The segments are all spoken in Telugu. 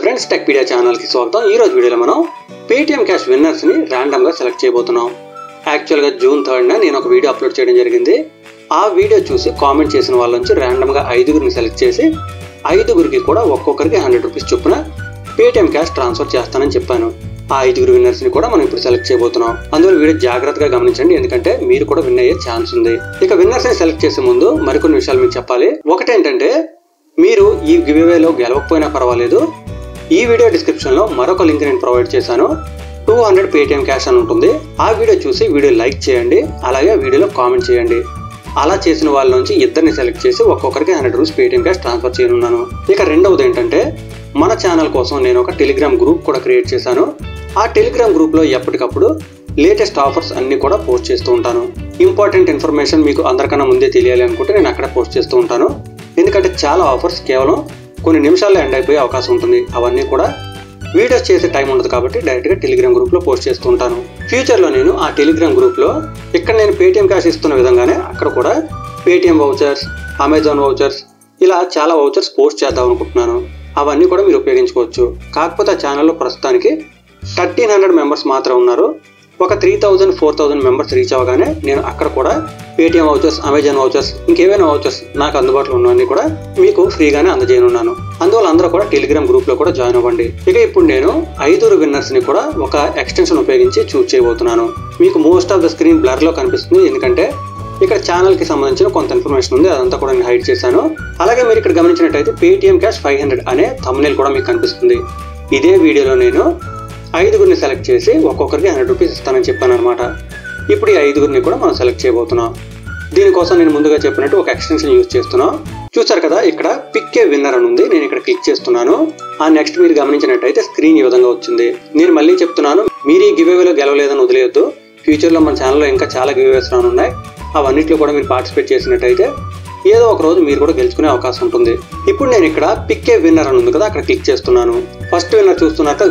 ఫ్రెండ్స్, టెక్పీడియా ఛానల్ కి స్వాగతం. ఈ రోజు వీడియోలో మనం పేటిఎం క్యాష్ విన్నర్స్ ని రాండమ్ గా సెలెక్ట్ చేయబోతున్నాం. యాక్చువల్ గా జూన్ 3న నేను ఒక వీడియో అప్లోడ్ చేయడం జరిగింది. ఆ వీడియో చూసి కామెంట్ చేసిన వాళ్ళ నుంచి రాండమ్ గా 5గురిని సెలెక్ట్ చేసి 5గురికి కూడా ఒక్కొక్కరికి 100 రూపీస్ చొప్పున పేటిఎం క్యాష్ ట్రాన్స్ఫర్ చేస్తానని చెప్పాను. ఆ 5గురు విన్నర్స్ ని కూడా మనం ఇప్పుడు సెలెక్ట్ చేయబోతున్నాం. అందువల్ల వీడియో జాగ్రత్తగా గమనించండి, ఎందుకంటే మీరు కూడా విన్ అయ్యే ఛాన్స్ ఉంది. ఇక విన్నర్స్ ని సెలెక్ట్ చేసే ముందు మరికొన్ని విషయాలు మీకు చెప్పాలి. ఒకటేంటంటే, మీరు ఈ గివ్అవేలో గెలవకపోయినా పర్వాలేదు, ఈ వీడియో డిస్క్రిప్షన్ లో మరొక లింక్ నేను ప్రొవైడ్ చేశాను. 200 పేటిఎం క్యాష్ అని ఉంటుంది. ఆ వీడియో చూసి వీడియో లైక్ చేయండి, అలాగే వీడియోలో కామెంట్ చేయండి. అలా చేసిన వాళ్ళ నుంచి ఇద్దరిని సెలెక్ట్ చేసి ఒక్కొక్కరికి 100 రూపీస్ పేటిఎం క్యాష్ ట్రాన్స్ఫర్ చేయనున్నాను. ఇక రెండవది ఏంటంటే, మన ఛానల్ కోసం నేను ఒక టెలిగ్రామ్ గ్రూప్ కూడా క్రియేట్ చేశాను. ఆ టెలిగ్రామ్ గ్రూప్ లో ఎప్పటికప్పుడు లేటెస్ట్ ఆఫర్స్ అన్ని కూడా పోస్ట్ చేస్తూ ఉంటాను. ఇంపార్టెంట్ ఇన్ఫర్మేషన్ మీకు అందరికన్నా ముందే తెలియాలి అనుకుంటే నేను అక్కడ పోస్ట్ చేస్తూ ఉంటాను. ఎందుకంటే చాలా ఆఫర్స్ కేవలం కొన్ని నిమిషాల్లో ఎండ్ అయిపోయే అవకాశం ఉంటుంది. అవన్నీ కూడా వీడియోస్ చేసే టైం ఉండదు కాబట్టి డైరెక్ట్ గా టెలిగ్రామ్ గ్రూప్ లో పోస్ట్ చేస్తూ ఉంటాను. ఫ్యూచర్ లో నేను ఆ టెలిగ్రామ్ గ్రూప్ లో ఇక్కడ నేను పేటిఎం క్యాష్ ఇస్తున్న విధంగానే అక్కడ కూడా పేటిఎం వౌచర్స్, అమెజాన్ వౌచర్స్, ఇలా చాలా వౌచర్స్ పోస్ట్ చేద్దాం అనుకుంటున్నాను. అవన్నీ కూడా మీరు ఉపయోగించుకోవచ్చు. కాకపోతే ఆ ఛానల్లో ప్రస్తుతానికి 1300 మెంబర్స్ మాత్రం ఉన్నారు. ఒక 3000, 4000 మెంబర్స్ రీచ్ అవ్వగానే నేను అక్కడ కూడా పేటిఎం వౌచర్స్, అమెజాన్ వౌచర్స్, ఇంకేమైనా వౌచర్స్ నాకు అందుబాటులో ఉన్నవన్నీ కూడా మీకు ఫ్రీగానే అందజేయనున్నాను. అందువల్ల అందరూ కూడా టెలిగ్రామ్ గ్రూప్ లో కూడా జాయిన్ అవ్వండి. ఇక ఇప్పుడు నేను 5 విన్నర్స్ ని కూడా ఒక ఎక్స్టెన్షన్ ఉపయోగించి చూస్ చేయబోతున్నాను. మీకు most of the screen blur లో కనిపిస్తుంది, ఎందుకంటే ఇక్కడ ఛానల్ కి సంబంధించిన కొంత ఇన్ఫర్మేషన్ ఉంది, అదంతా కూడా నేను హైడ్ చేశాను. అలాగే మీరు ఇక్కడ గమనించినట్టయితే పేటిఎం క్యాష్ 500 అనే థంబ్నెయిల్ కూడా మీకు కనిపిస్తుంది. ఇదే వీడియోలో నేను 5గురిని సెలెక్ట్ చేసి ఒక్కొక్కరికి 100 రూపీస్ ఇస్తానని చెప్పాను అనమాట. ఇప్పుడు ఈ 5గురిని కూడా మనం సెలెక్ట్ చేయబోతున్నాం. దీనికోసం నేను ముందుగా చెప్పినట్టు ఒక ఎక్స్టెన్షన్ యూజ్ చేస్తున్నాం. చూసారు కదా, ఇక్కడ పిక్ ఏ విన్నర్ అని ఉంది. నేను ఇక్కడ క్లిక్ చేస్తున్నాను. ఆ నెక్స్ట్ మీరు గమనించినట్టయితే స్క్రీన్ ఈ విధంగా వచ్చింది. నేను మళ్ళీ చెప్తున్నాను, మీరు ఈ గివ్అవేలో గెలవలేదని వదిలేయొద్దు. ఫ్యూచర్ లో మన ఛానల్లో ఇంకా చాలా గివ్అవేస్ రానున్నాయి. అవన్నిట్లో కూడా మీరు పార్టిసిపేట్ చేసినట్టయితే ఏదో ఒక రోజు మీరు కూడా గెలుచుకునే అవకాశం ఉంటుంది. ఇప్పుడు నేను ఇక్కడ పిక్ ఏ విన్నర్ అని ఉంది కదా, అక్కడ క్లిక్ చేస్తున్నాను. ఫస్ట్ విన్నర్ చూస్తున్నాక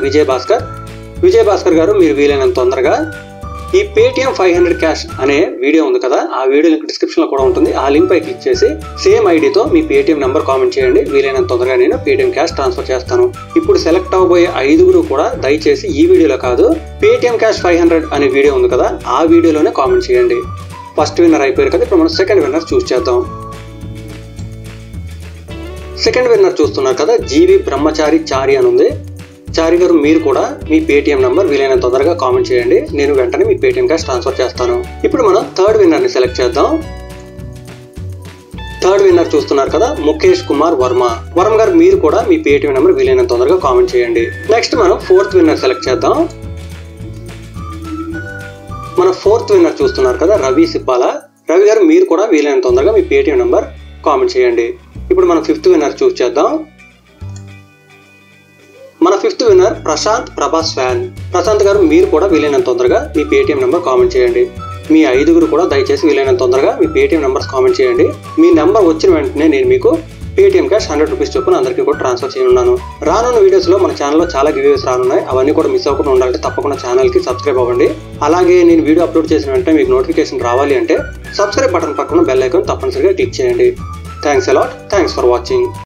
విజయ్ భాస్కర్ గారు, మీరు వీలైనంత తొందరగా ఈ పేటిఎం 500 క్యాష్ అనే వీడియో ఉంది కదా, ఆ వీడియో లింక్ డిస్క్రిప్షన్ లో కూడా ఉంటుంది. ఆ లింక్ పై క్లిక్ చేసి సేమ్ ఐడితో మీ పేటిఎం నెంబర్ కామెంట్ చేయండి. వీలైనంత తొందరగా నేను పేటిఎం క్యాష్ ట్రాన్స్ఫర్ చేస్తాను. ఇప్పుడు సెలెక్ట్ అవబోయే 5గురు కూడా దయచేసి ఈ వీడియోలో కాదు, పేటిఎం క్యాష్ 500 అనే వీడియో ఉంది కదా, ఆ వీడియోలోనే కామెంట్ చేయండి. ఫస్ట్ విన్నర్ అయిపోయారు కదా, ఇప్పుడు మనం సెకండ్ విన్నర్ చూస్ చేద్దాం. సెకండ్ విన్నర్ చూస్తున్నారు కదా, జీవి బ్రహ్మచారి చారి అని ఉంది. చారి గారు, మీరు కూడా మీ పేటిఎం నంబర్ వీలైనంత తొందరగా కామెంట్ చేయండి. నేను వెంటనే మీ పేటిఎం క్యాష్ ట్రాన్స్ఫర్ చేస్తాను. ఇప్పుడు మనం థర్డ్ విన్నర్ ని సెలెక్ట్ చేద్దాం. థర్డ్ విన్నర్ చూస్తున్నారు కదా, ముఖేష్ కుమార్ వర్మ గారు, మీరు కూడా మీ పేటిఎం నెంబర్ వీలైనంత తొందరగా కామెంట్ చేయండి. నెక్స్ట్ మనం ఫోర్త్ విన్నర్ సెలెక్ట్ చేద్దాం. మన ఫోర్త్ విన్నర్ చూస్తున్నారు కదా, రవి గారు, మీరు కూడా వీలైనంత తొందరగా మీ పేటిఎం నెంబర్ కామెంట్ చేయండి. ఇప్పుడు మనం ఫిఫ్త్ విన్నర్ చూస్ చేద్దాం. మన ఫిఫ్త్ విన్నర్ ప్రశాంత్ గారు, మీరు కూడా వీలైనంత తొందరగా మీ పేటిఎం నెంబర్ కామెంట్ చేయండి. మీ 5గురు కూడా దయచేసి వీలైనంత తొందరగా మీ పేటిఎం నెంబర్స్ కామెంట్ చేయండి. మీ నెంబర్ వచ్చిన వెంటనే నేను మీకు పేటిఎం క్యాష్ 100 రూపీస్ చొప్పున అందరికీ కూడా ట్రాన్స్ఫర్ చేయనున్నాను. రానున్న వీడియోస్ లో మన ఛానల్లో చాలా గివ్అవేస్ రానున్నాయి. అవన్నీ కూడా మిస్ అవ్వకుండా ఉండాలంటే తప్పకుండా ఛానల్ కి సబ్స్క్రైబ్ అవ్వండి. అలాగే నేను వీడియో అప్లోడ్ చేసిన వెంటనే మీకు నోటిఫికేషన్ రావాలి అంటే సబ్స్క్రైబ్ బటన్ పక్కన బెల్ ఐకాన్ తప్పనిసరిగా క్లిక్ చేయండి. Thanks a lot. Thanks for watching.